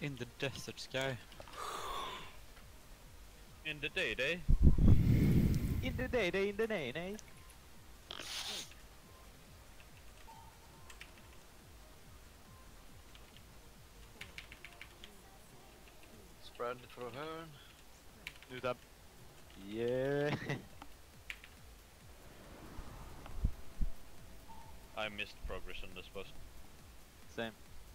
in the desert sky. In the day. In the day, in the nay. Spread through her. Nu tab. Yeah. I missed progress on this boss. Same.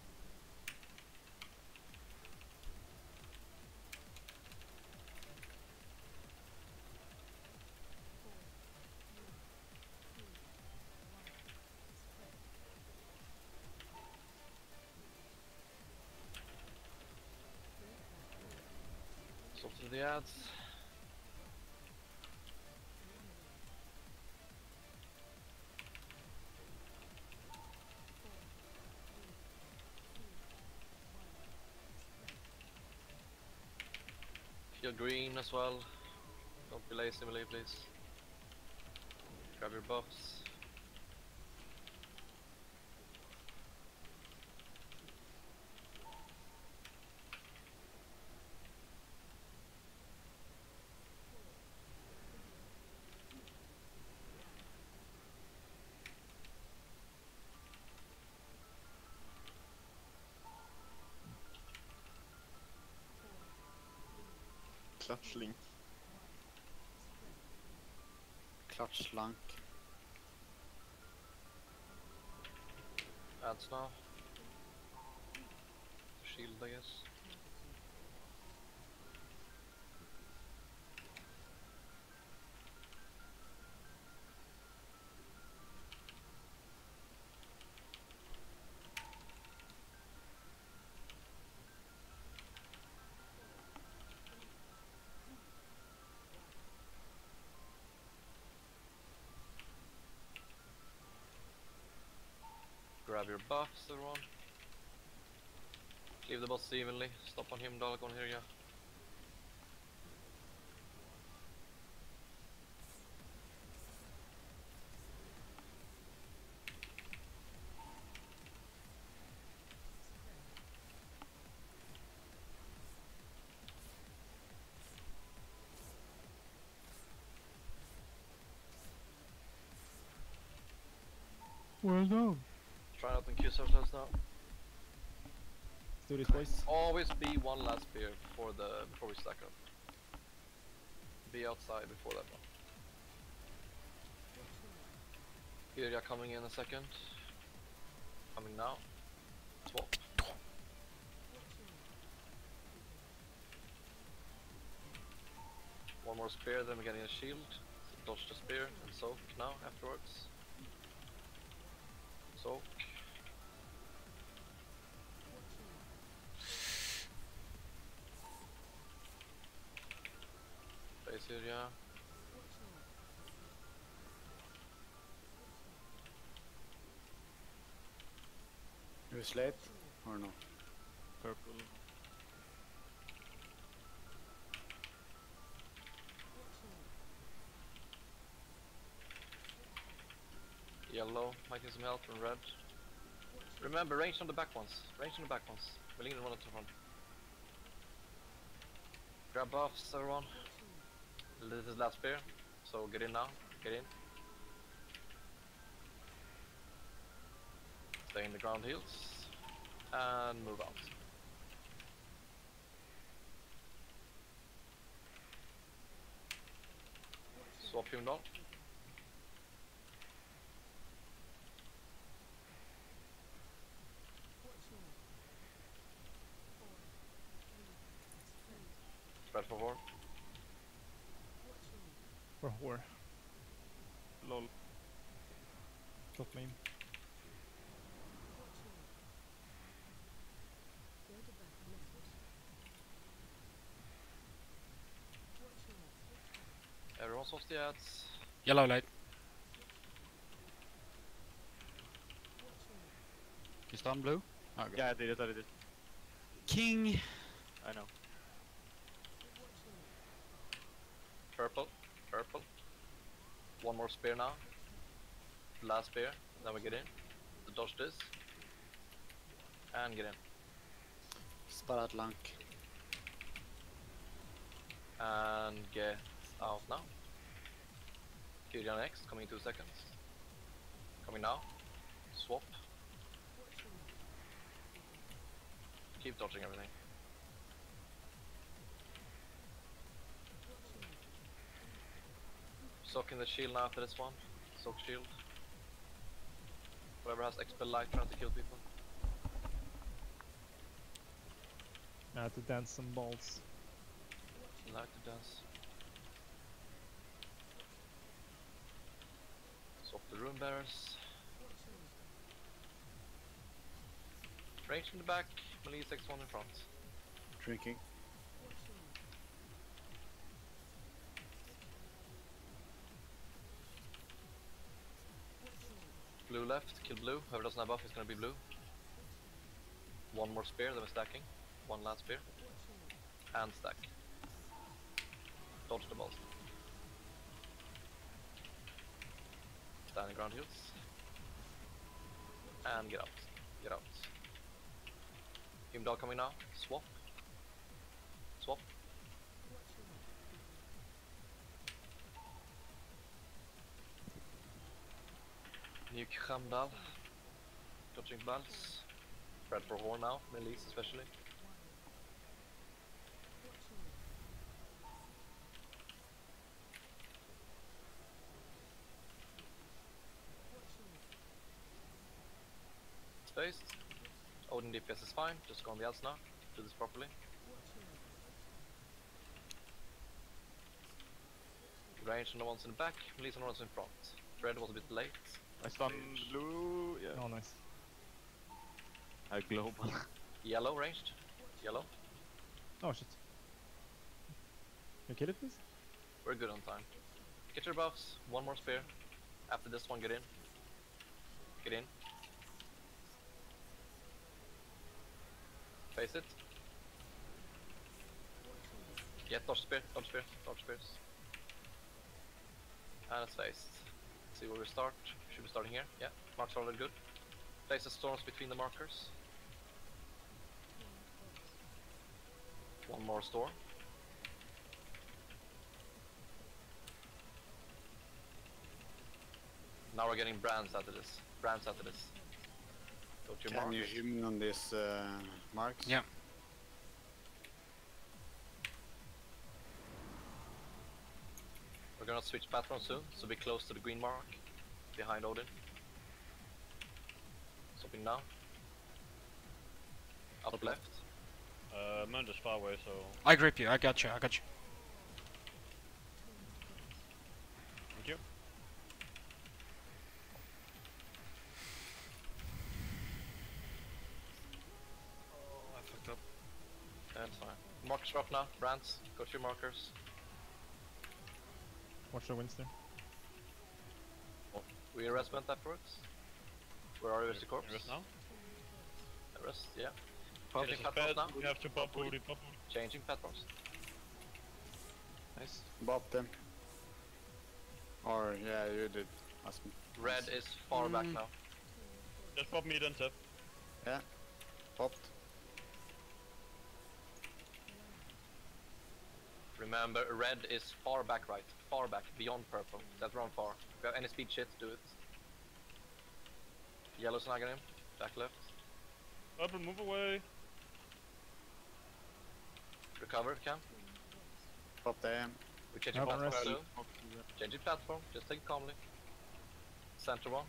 So to the ads. Kill green as well. Don't be lazy, melee, please. Grab your buffs. Clutch link. Clutch slank. Ads now. Shield, I guess. Grab your buffs, everyone. Leave the boss evenly. Stop on him, Dalgon here, yeah. Well done. Try not to kiss ourselves now. Let's do this, boys. Always be one last spear before we stack up. Be outside before that one. Irja coming in a second. Coming now. Swap. One more spear, then we're getting a shield. Dodge the spear and soak now afterwards. Soak. Base area. You slate or no? Purple. Yellow, might need some help from red. Remember, range on the back ones. Range on the back ones. We're leaning one at the front. Grab buffs, everyone. This is last spear, so get in now. Get in. Stay in the ground heals. And move out. Swap him down. Spread forward. For whore. Lol. Top lane. Everyone's off the ads. Yellow light. You stun blue? Okay. Yeah, I did it. King! I know. Purple. Purple. One more spear now. Last spear. Then we get in. Dodge this. And get in. Sparat Lank. And get out now. Kyrian next, coming in 2 seconds. Coming now. Swap. Keep dodging everything. Soak in the shield now after this one. Soak shield. Whoever has expel light trying to kill people. I had to dance some balls. Light to dance. Swap the rune bearers. Range in the back, melee X1 in front. Drinking. Blue left, kill blue. Whoever doesn't have buff is gonna be blue. One more spear, then we're stacking. One last spear. And stack. Dodge the balls. Standing ground heals. And get out. Get out. Heimdall coming now. Swap. Swap. Nuke Heimdall. Dodging balls. Spread for horn now, melees especially. Space. Odin DPS is fine, just go on the outs now. Do this properly. Range on the ones in the back, melees on the ones in front. Red was a bit late. I stunned blue. Yeah. Oh, nice. I global. Yellow ranged. Yellow. Oh shit. You kill it, please? We're good on time. Get your buffs. One more spear. After this one, get in. Get in. Face it. Get dodge spear, dodge spear, dodge spears. And it's faced. See where we start. Should be starting here. Yeah, marks are already good. Place the storms between the markers. One more storm. Now we're getting brands after this. Brands after this. Go to your Can mark. you hymn on this marks? Yeah. We're gonna switch platform soon, so be close to the green mark. Behind Odin. Stopping now. Up left. Munder's far away, so I grip you. I got you. I got you. thank you. I fucked up. That's fine. Markers are up now. Brands. Go to your markers. Watch the Winston. We arrestment afterwards. Where are you, Mr. Corpse? Rest now. Arrest, yeah. Pop. Changing This is platforms bad. now. We have to pop Woody, pop Woody. Changing platforms. Nice. Bop them. Or, yeah, you did. Ask me. Red is far back now. Just pop me then, Tep. Yeah. Popped. Remember, red is far back right. Far back, beyond purple. That's round far. If you have any speed shit, do it. Yellow snagging him. Back left. Purple, move away. Recover if you can. Pop them. We're changing Have a platform rest. soon. Changing platform. Just take it calmly. Center one.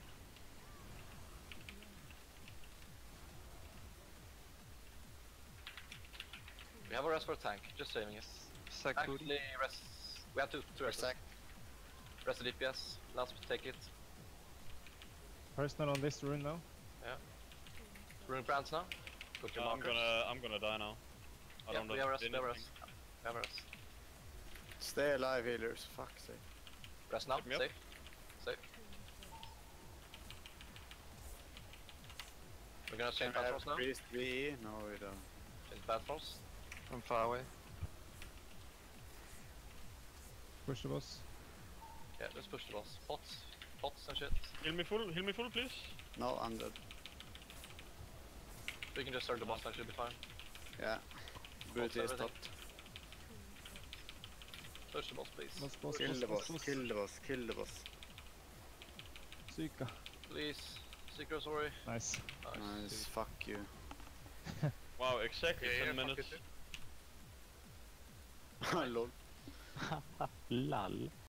We have a rest for a tank. Just saving it. Sack Woody. Actually, rest. We have two rest. Sack. Rest the DPS. Let's take it. Personal on this rune now. Rune brands now. Go to your I'm markers. gonna die now. I Yeah, don't we know. have rest. We have rest. We have rest. Stay alive, healers. Fuck's sake. Rest now. Pick me up. Safe. Safe. We're gonna change platforms now. Priest VE? No, we don't. Change platforms. I'm far away. Push the boss. Yeah, let's push the boss. Pots. Pots and shit. Heal me full, please. No, I'm dead. We can just start the boss and should be fine. Yeah. Brute is everything. stopped. Push the boss, please. Boss, Kill the boss, kill the boss, kill the boss. Psyka. Please. Secret sorry. Nice. Nice, fuck you. Wow, exactly 10 minutes. Lol. Lall.